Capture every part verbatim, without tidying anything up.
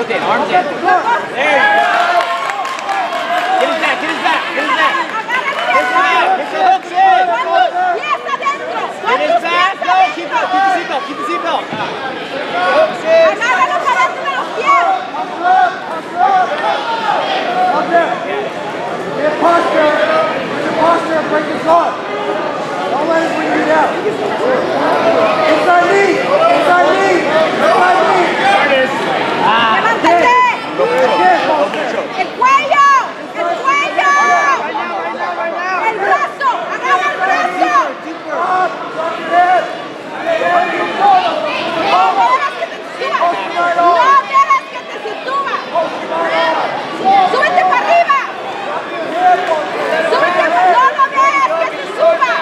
rotate, arms in. There you go. Get his back, get his back, get his back. Get his back, get your hooks in. Get his back, no, keep it, keep the seatbelt, keep the seatbelt. Hooks in. Agárralo para dentro de los pies. Up there. Get posture. Get posture and break his arm. Don't let him bring you down. Inside knee. Inside knee. Inside knee. Ah. Levántate. El cuello. El cuello. El brazo. Agarra el brazo. Up. Drop your head. No dejes que te suba. Súbete para arriba. Súbete para arriba. No lo dejes que te suba.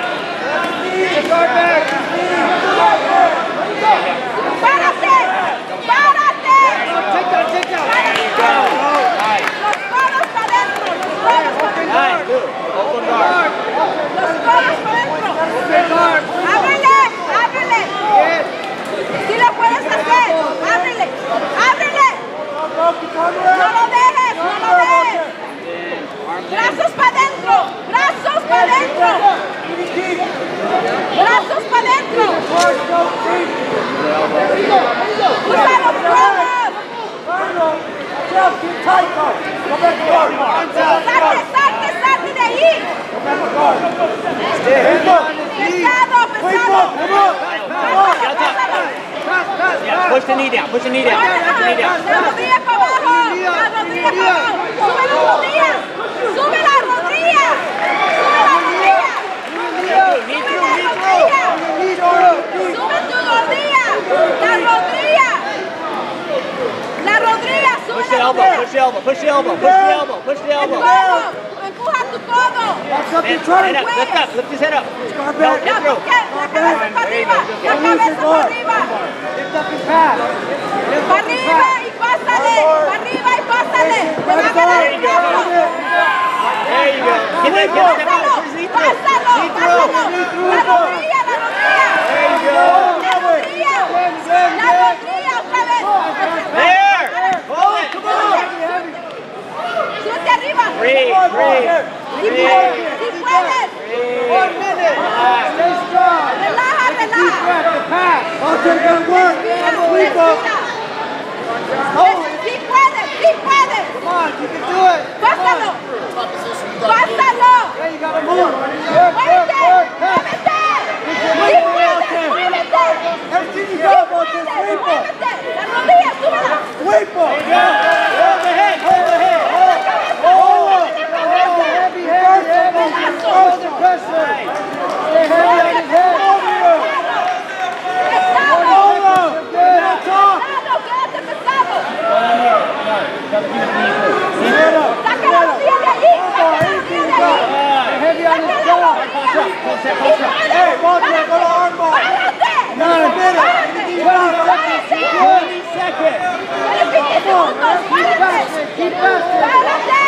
Párate. Párate. Los codos para adentro. Los codos para adentro. Los codos para adentro. Ábrele. Ábrele. Si lo puedes hacer. Ábrele. Ábrele. No lo dejes. No lo dejes. Brazos para adentro. Brazos para adentro. Brazos para adentro. Usa los codos. Salte, salte, salte de ahí. Pesado, pesado. Yeah, push the knee down, push the knee down, push the knee down. La rodilla para abajo. La rodilla para abajo. Sube las rodillas. Sube las rodillas. Sube las rodillas. Knee through, knee through. Sube tu rodilla. La rodilla. La rodilla. Sube Push the la elbow, rodilla. push the elbow, push the elbow, push the elbow, push the El elbow. codo. Empuja tu codo. Head up, lift up, lift his head up. No, La, get through. la cabeza para arriba. La cabeza para arriba. Lift up his pad. Para arriba y pásale. Para arriba y pásale. Te va a quedar el brazo. There you go. Get that, get that, Pásalo. push the Pásalo. knee through. Pásalo. La rodilla, la rodilla. There you go. La rodilla. La rodilla otra vez. There. Hold it. Come on. Súbete arriba. Breathe, breathe. Si puedes. Si puedes. One minute. Stay strong. Relaja, relaja. Breath to pass. I'll take that work. Respira, Sleep up. respira. Si puedes, si puedes. Come on, you can do it. Pásalo. Pásalo. Yeah, you gotta move. Work, Muévete. work, work. Muévete. Si puedes, muévete. Everything you got about this, Muévete, sweep up. muévete. La rodilla, súbela. Sweep up. Hold the head, hold the head. Hold up. Heavy, heavy, heavy. Hold the pressure. Stay heavy on his head. Over you. Pesado. Hold up. Good, that's off. Pesado, quédate pesado. Stand up. Saca la rodilla de allí. Saca la rodilla de allí. Stay heavy on his Saca la jaw. rodilla. Hey, Walter, go to arm bar. Párate. Not a minute. Párate. twenty seconds. Tienes veinte segundos. Párate. Keep faster. Párate.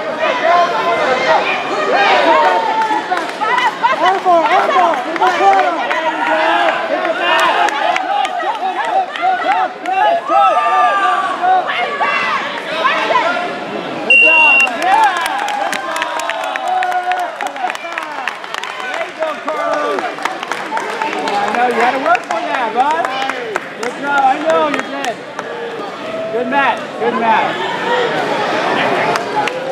Para, pasa. Arm bar, arm bar. In the corner. I know, you had to work for that, bud. Good job. I know, you're good. Good match. Good match.